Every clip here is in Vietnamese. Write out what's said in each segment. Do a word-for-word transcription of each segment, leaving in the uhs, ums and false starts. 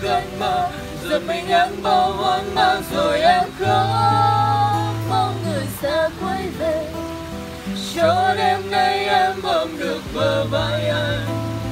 cơn mơ, giật mình em bao hoang mang rồi em khóc, mong người sẽ quay về. Cho đêm nay em ôm được bờ vai anh,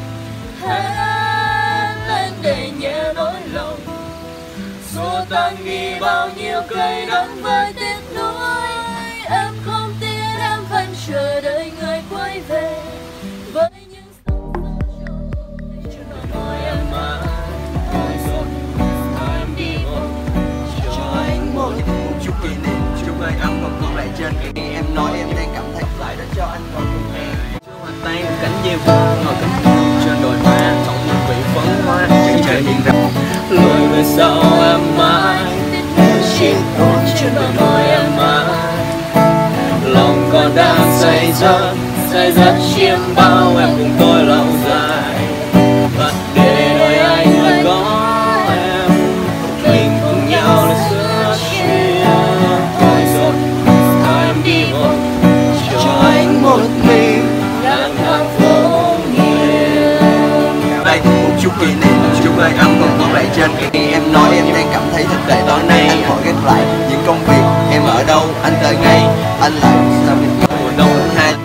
hét lên để nhẹ nỗi lòng, xua tan đi bao nhiêu cay đắng với tiếc nuối. Em không tin em vẫn chờ đợi người quay về với những sóng gió trên môi em mà thôi rồi em đi một cho anh một chút kỷ niệm, chút hơi ấm còn còn lại trên khi em nói em đang cảm thấy lại đó cho anh còn không nghe. Hoa tay một cánh diêu ngồi cánh trên đồi hoa tổng một vị phấn hoa chân trời hiện ra lùi về sau em mãi chỉ còn trên đôi môi em mãi lòng còn đang say giấc say giấc chiêm bao em cùng tôi lâu dài và để đời anh là có em mình cùng nhau để xưa chia thôi rồi thôi em đi một cho anh một mình lang thang phố nghiêng. Đây một chút kỷ niệm, một chút hơi ấm còn còn lại trên khi em nói em đang cảm thấy thật tệ. Tối nay anh hỏi gác lại những công việc, em ở đâu anh tới ngay, anh lại sao mình có mùa đông tháng hai.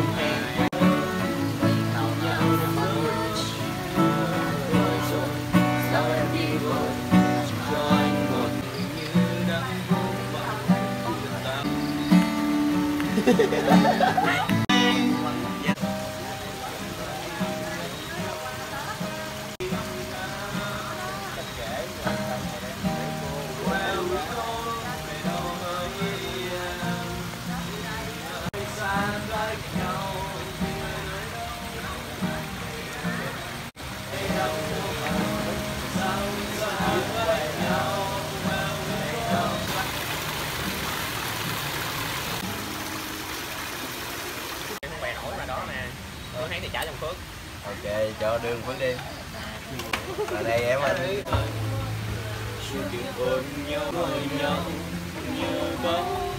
thì trả trong phước. Ok, cho đường Phước đi. Ở đây em anh. Chuyện ôn nhau nhau như bóng